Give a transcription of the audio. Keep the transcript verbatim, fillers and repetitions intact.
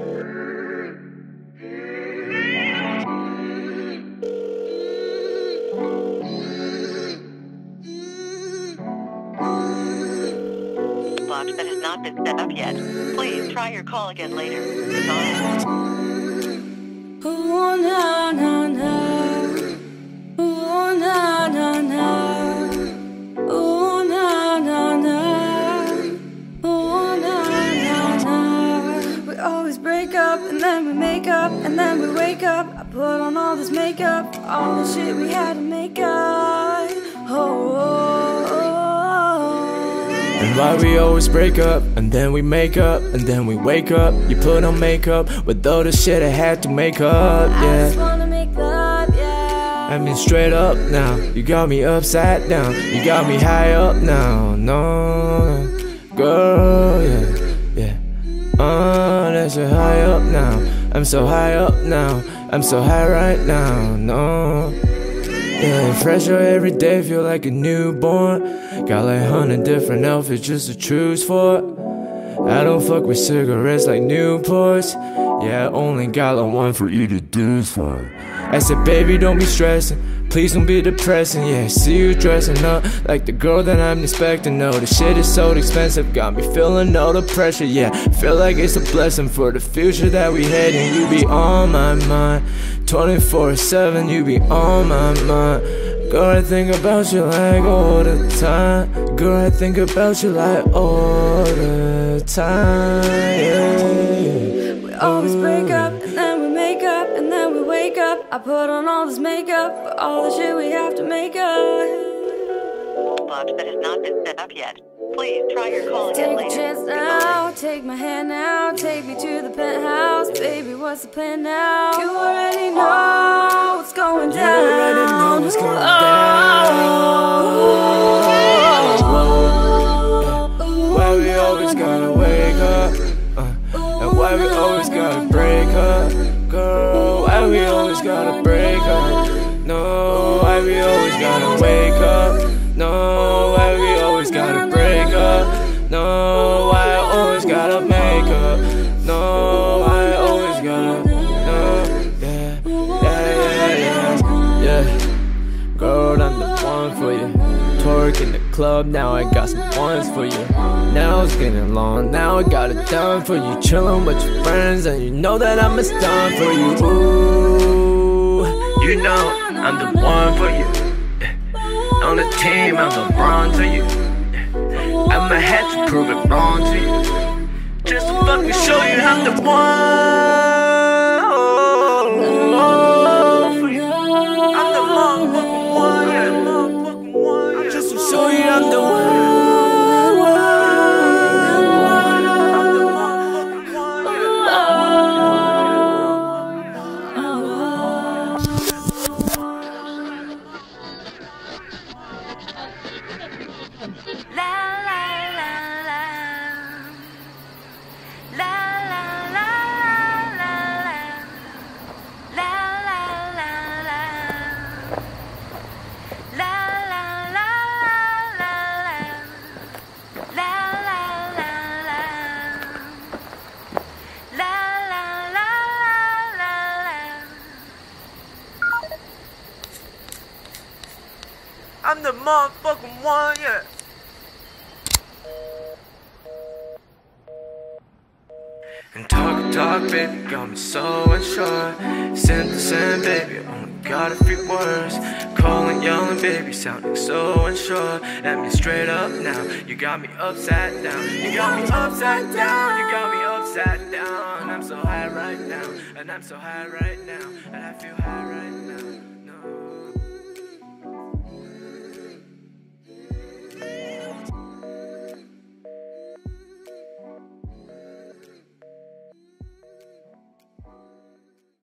Box that has not been set up yet. Please try your call again later. Goodbye. Oh, na, na, na. Oh, na, na, na. Oh, na, na, na. Oh, na, na, na. We always break up and then we make up and then we wake up. I put on all this makeup for all the shit we had to make up. Oh, oh, oh. And why we always break up, and then we make up, and then we wake up. You put on makeup with all the shit I had to make up, yeah. I just wanna make love, yeah. I mean straight up now, you got me upside down. You got me high up now, no, girl, yeah, yeah. Uh, that's so high up now. I'm so high up now. I'm so high right now, no. Yeah, fresher every day, feel like a newborn. Got like a hundred different outfits just to choose for. I don't fuck with cigarettes like Newports. Yeah, I only got like one for you to do for. I said, baby, don't be stressing, please don't be depressing. Yeah, I see you dressing up like the girl that I'm expecting. No, the shit is so expensive, got me feeling all the pressure. Yeah, feel like it's a blessing for the future that we had. And you be on my mind twenty-four seven, you be on my mind. Girl, I think about you like all the time. Girl, I think about you like all the time, yeah. We always break up and then we make up and then we wake up. I put on all this makeup for all the shit we have to make up. Box that has not been set up yet. Please try your call again Take later. a chance now, take my hand now, take me to the penthouse. Baby, what's the plan now? You already know what's going down. You already know what's going down. Why we always gotta wake up, uh, and why we always gotta break up. Girl, why we always gotta break up. No, why we always gotta wake up. No, why we always gotta break up. No, why I always gotta make up. No, why I always gotta, no, yeah, yeah, yeah, yeah, yeah. Girl, I'm the one for you. Twerk in the club, now I got some ones for you. Now it's getting long, now I got it done for you. Chillin' with your friends, and you know that I'm a stun for you. Ooh, you know I'm the one for you. On the team, I'm the wrong to you. I'ma have to prove it wrong to you, just to fucking show you I'm the one for you. I'm the motherfucking one, just to show you I'm the one. I'm the motherfucking one, yeah. And talk, talk, baby, got me so unsure. Send to send, baby, only got a few words. Calling, yelling, baby, sounding so unsure. Let me straight up now, you got me upside down. You got me upside down, you got me upside down. I'm so high right now, and I'm so high right now, and I feel high right now.